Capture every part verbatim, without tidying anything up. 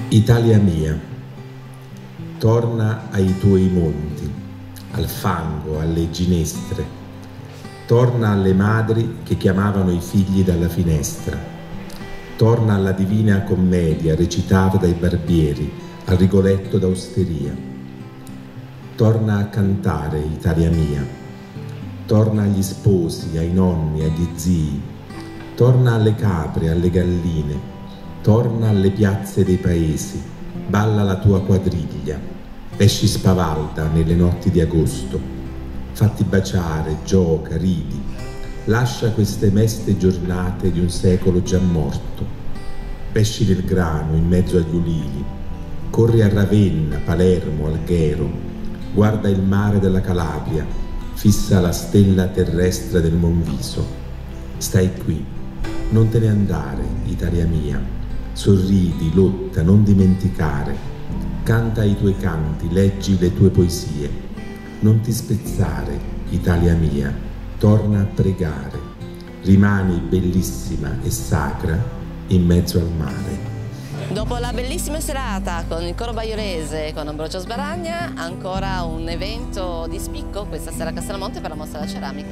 Italia mia, torna ai tuoi monti, al fango, alle ginestre, torna alle madri che chiamavano i figli dalla finestra, torna alla Divina Commedia recitata dai barbieri, al Rigoletto d'Austeria, torna a cantare, Italia mia, torna agli sposi, ai nonni, agli zii, torna alle capre, alle galline, torna alle piazze dei paesi, balla la tua quadriglia, esci spavalda nelle notti di agosto, fatti baciare, gioca, ridi, lascia queste meste giornate di un secolo già morto, pesci del grano in mezzo agli ulivi, corri a Ravenna, Palermo, Alghero, guarda il mare della Calabria, fissa la stella terrestre del Monviso, stai qui, non te ne andare, Italia mia, sorridi, lotta, non dimenticare, canta i tuoi canti, leggi le tue poesie, non ti spezzare, Italia mia, torna a pregare, rimani bellissima e sacra in mezzo al mare. Dopo la bellissima serata con il coro baiorese e con Ambrogio Sbaragna, ancora un evento di spicco questa sera a Castellamonte per la mostra della ceramica.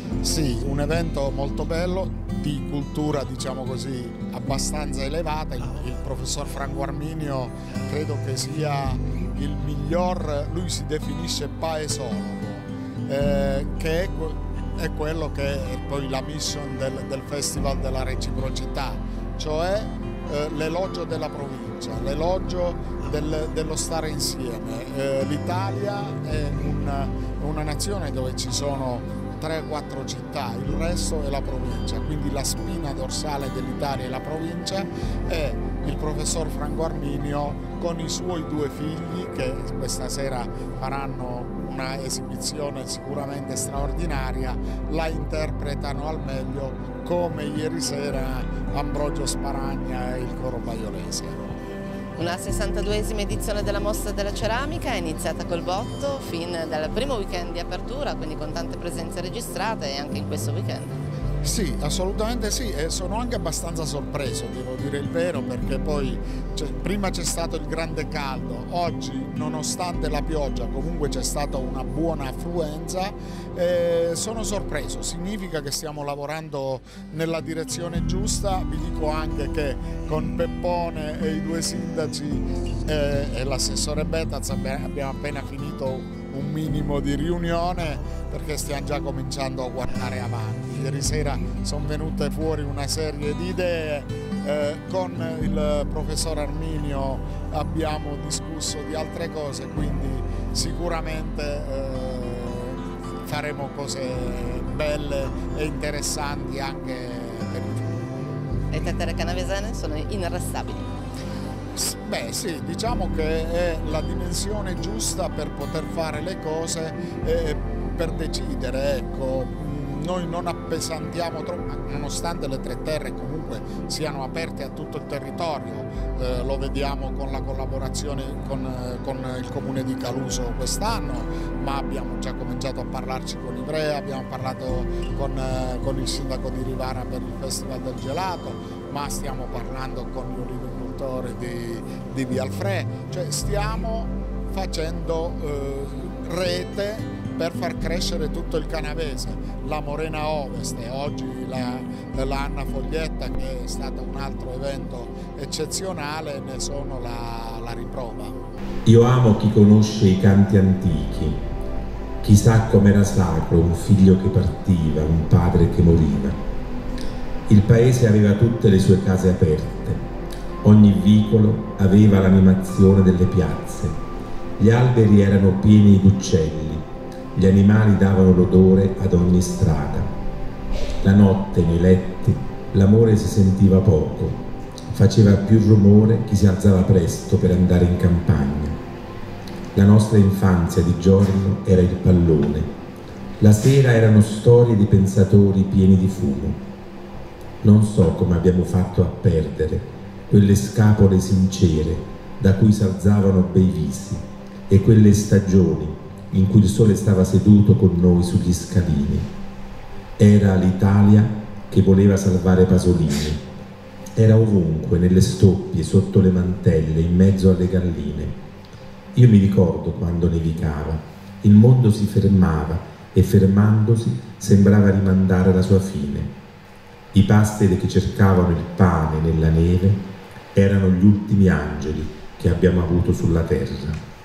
Sì, un evento molto bello, di cultura diciamo così abbastanza elevata. Il, il professor Franco Arminio credo che sia il miglior, lui si definisce paesologo, eh, che è, è quello che è poi la mission del, del Festival della Reciprocità, cioè eh, l'elogio della provincia, l'elogio del, dello stare insieme. Eh, L'Italia è una, una nazione dove ci sono tre quattro città, il resto è la provincia, quindi la spina dorsale dell'Italia è la provincia, e il professor Franco Arminio con i suoi due figli che questa sera faranno una esibizione sicuramente straordinaria, la interpretano al meglio, come ieri sera Ambrogio Sbaragna e il coro baiorese. Una sessantaduesima edizione della Mostra della Ceramica è iniziata col botto fin dal primo weekend di apertura, quindi con tante presenze registrate anche in questo weekend. Sì, assolutamente sì, e sono anche abbastanza sorpreso, devo dire il vero, perché poi prima c'è stato il grande caldo, oggi nonostante la pioggia comunque c'è stata una buona affluenza, e sono sorpreso, significa che stiamo lavorando nella direzione giusta. Vi dico anche che con Peppone e i due sindaci eh, e l'assessore Betaz abbiamo appena finito un minimo di riunione, perché stiamo già cominciando a guardare avanti. Ieri sera sono venute fuori una serie di idee, eh, con il professor Arminio abbiamo discusso di altre cose, quindi sicuramente eh, faremo cose belle e interessanti anche per il futuro. Le tettere canavesane sono inarrestabili. Beh sì, diciamo che è la dimensione giusta per poter fare le cose e per decidere, ecco. Noi non appesantiamo troppo, nonostante le tre terre comunque siano aperte a tutto il territorio, eh, lo vediamo con la collaborazione con, eh, con il comune di Caluso quest'anno, ma abbiamo già cominciato a parlarci con Ivrea, abbiamo parlato con, eh, con il sindaco di Rivara per il Festival del Gelato, ma stiamo parlando con gli olivicoltori di, di Vialfrè, cioè stiamo facendo eh, rete per far crescere tutto il canavese, la Morena Ovest e oggi la, la Anna Foglietta, che è stato un altro evento eccezionale, ne sono la, la riprova. Io amo chi conosce i canti antichi, chi sa com'era sacro un figlio che partiva, un padre che moriva. Il paese aveva tutte le sue case aperte, ogni vicolo aveva l'animazione delle piazze, gli alberi erano pieni di uccelli, gli animali davano l'odore ad ogni strada. La notte nei letti l'amore si sentiva poco, faceva più rumore chi si alzava presto per andare in campagna. La nostra infanzia di giorno era il pallone, la sera erano storie di pensatori pieni di fumo. Non so come abbiamo fatto a perdere quelle scapole sincere da cui s'alzavano bei visi e quelle stagioni in cui il sole stava seduto con noi sugli scalini. Era l'Italia che voleva salvare Pasolini, Era ovunque, nelle stoppie, sotto le mantelle, in mezzo alle galline. Io mi ricordo quando nevicava. Il mondo si fermava e fermandosi sembrava rimandare la sua fine. I passeri che cercavano il pane nella neve erano gli ultimi angeli che abbiamo avuto sulla terra.